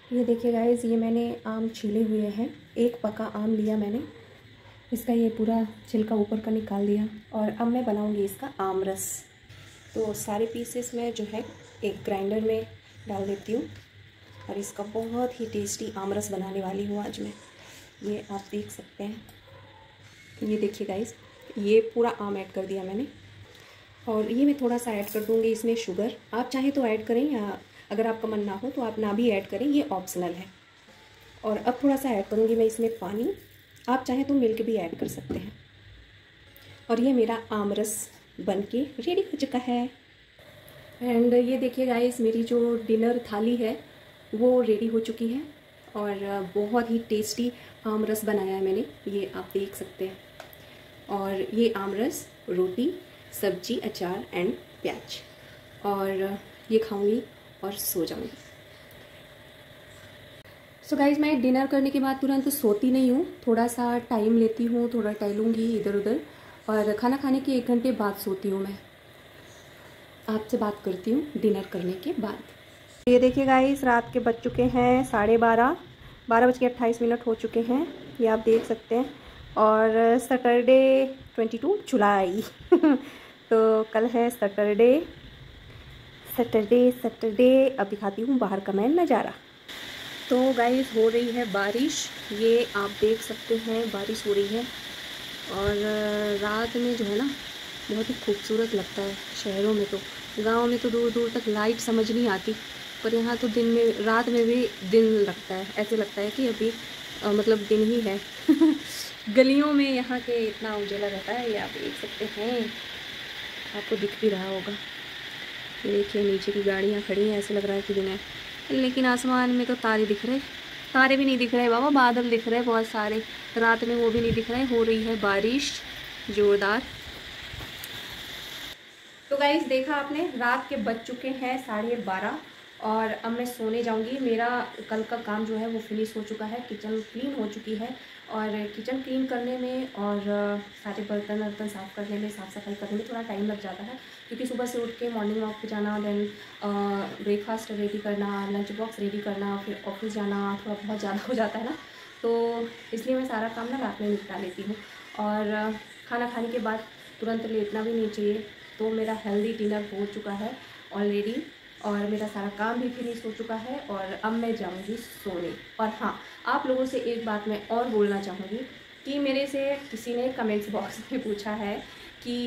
ये देखिए गाइस, ये मैंने आम छीले हुए हैं। एक पका आम लिया मैंने, इसका ये पूरा छिलका ऊपर का निकाल दिया और अब मैं बनाऊंगी इसका आम रस। तो सारे पीसेस में जो है एक ग्राइंडर में डाल देती हूँ और इसका बहुत ही टेस्टी आम रस बनाने वाली हूँ आज मैं। ये आप देख सकते हैं। ये देखिए गाइस, ये पूरा आम ऐड कर दिया मैंने और ये मैं थोड़ा सा ऐड कर दूँगी इसमें शुगर। आप चाहें तो ऐड करें या अगर आपका मन ना हो तो आप ना भी ऐड करें, ये ऑप्शनल है। और अब थोड़ा सा ऐड करूँगी मैं इसमें पानी। आप चाहें तो मिल्क भी ऐड कर सकते हैं। और ये मेरा आम रस बन के रेडी हो चुका है। एंड ये देखिए गाइस, मेरी जो डिनर थाली है वो रेडी हो चुकी है और बहुत ही टेस्टी आम रस बनाया है मैंने, ये आप देख सकते हैं। और ये आम रस रोटी, सब्जी, अचार एंड प्याज, और ये खाऊंगी और सो जाऊंगी। सो गाइज, मैं डिनर करने के बाद तुरंत सोती नहीं हूँ, थोड़ा सा टाइम लेती हूँ, थोड़ा टहलूँगी इधर उधर और खाना खाने के 1 घंटे बाद सोती हूँ मैं। आपसे बात करती हूँ डिनर करने के बाद। ये देखिए गाइस, रात के बज चुके हैं 12:30, 12:28 हो चुके हैं, ये आप देख सकते हैं। और सैटरडे 22 जुलाई तो कल है सैटरडे। अब दिखाती हूँ बाहर का मैं नज़ारा। तो गाइस, हो रही है बारिश, ये आप देख सकते हैं, बारिश हो रही है। और रात में जो है ना, बहुत ही खूबसूरत लगता है। शहरों में तो, गांव में तो दूर दूर तक लाइट समझ नहीं आती, पर यहाँ तो दिन में, रात में भी दिन लगता है। ऐसे लगता है कि अभी मतलब दिन ही है गलियों में यहाँ के इतना उजाला रहता है, ये आप देख सकते हैं, आपको दिख भी रहा होगा। ये देखिए, नीचे की गाड़ियाँ खड़ी हैं, ऐसे लग रहा है कि दिन है। लेकिन आसमान में तो तारे दिख रहे, तारे भी नहीं दिख रहे बाबा, बादल दिख रहे बहुत सारे, रात में वो भी नहीं दिख रहे। हो रही है बारिश जोरदार। तो गाइस, देखा आपने, रात के बज चुके हैं 12:30 और अब मैं सोने जाऊंगी। मेरा कल का काम जो है वो फिनिश हो चुका है, किचन क्लीन हो चुकी है। और किचन क्लीन करने में और सारे बर्तन वर्तन साफ़ करने में, साफ़ सफाई करने में थोड़ा टाइम लग जाता है, क्योंकि सुबह से उठ के मॉर्निंग वॉक पे जाना, देन ब्रेकफास्ट रेडी करना, लंच बॉक्स रेडी करना, फिर ऑफिस जाना, थोड़ा बहुत ज़्यादा हो जाता है ना। तो इसलिए मैं सारा काम ना रात में निपटा लेती हूँ। और खाना खाने के बाद तुरंत लेटना भी नहीं चाहिए। तो मेरा हेल्दी डिनर हो चुका है ऑलरेडी और मेरा सारा काम भी फिनिश हो चुका है और अब मैं जाऊंगी सोने। और हाँ, आप लोगों से एक बात मैं और बोलना चाहूँगी कि मेरे से किसी ने कमेंट्स बॉक्स में पूछा है कि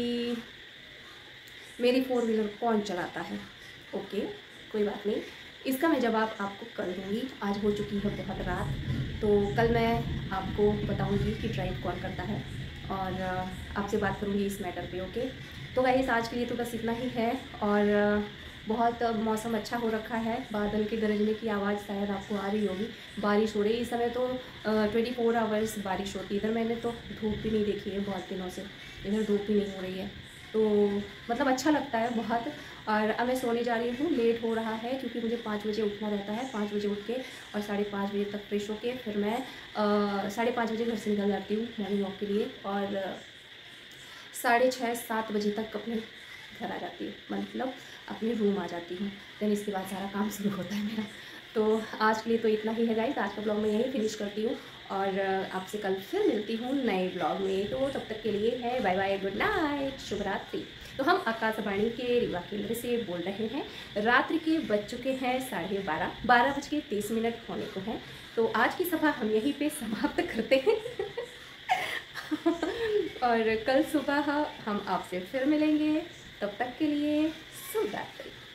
मेरी 4 व्हीलर कौन चलाता है। ओके, कोई बात नहीं, इसका मैं जवाब आपको कर दूँगी। आज हो चुकी है बहुत रात, तो कल मैं आपको बताऊँगी कि ड्राइव कौन करता है और आपसे बात करूँगी इस मैटर पे। ओके, तो गाइस, आज के लिए तो बस इतना ही है। और बहुत मौसम अच्छा हो रखा है, बादल के गरजने की आवाज़ शायद आपको आ रही होगी। बारिश हो रही है इस समय, तो 24 आवर्स बारिश होती है। इधर मैंने तो धूप भी नहीं देखी है बहुत दिनों से, इधर धूप भी नहीं हो रही है, तो मतलब अच्छा लगता है बहुत। और अब मैं सोने जा रही हूँ, लेट हो रहा है क्योंकि मुझे 5 बजे उठना रहता है। 5 बजे उठ के और 5:30 बजे तक फ्रेश होके फिर मैं 5:30 बजे घर से निकल जाती हूँ मॉर्निंग वॉक के लिए और 6:30-7 बजे तक अपने घर आ जाती हूँ, मतलब अपने रूम आ जाती हूँ। देन इसके बाद सारा काम शुरू होता है मेरा। तो आज के लिए तो इतना ही है गाइस, आज का ब्लॉग मैं यहीं फिनिश करती हूँ और आपसे कल फिर मिलती हूँ नए ब्लॉग में। तो तब तक के लिए है बाय बाय, गुड नाइट, शुभ रात्रि। तो हम आकाशवाणी के रीवा केंद्र से बोल रहे हैं। रात्रि के बज चुके हैं 12:30, 12:30 होने को हैं। तो आज की सभा हम यहीं पे समाप्त करते हैं और कल सुबह हम आपसे फिर मिलेंगे। तब तक के लिए शुभ रात्रि।